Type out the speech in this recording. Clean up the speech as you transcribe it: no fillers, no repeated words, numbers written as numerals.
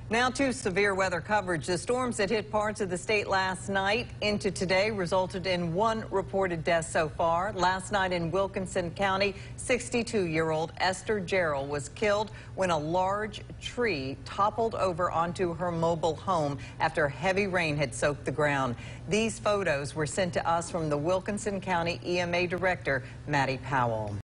Now to severe weather coverage. The storms that hit parts of the state last night into today resulted in one reported death so far. Last night in Wilkinson County, 62-year-old Esther Gerald was killed when a large tree toppled over onto her mobile home after heavy rain had soaked the ground. These photos were sent to us from the Wilkinson County EMA Director, Maddie Powell.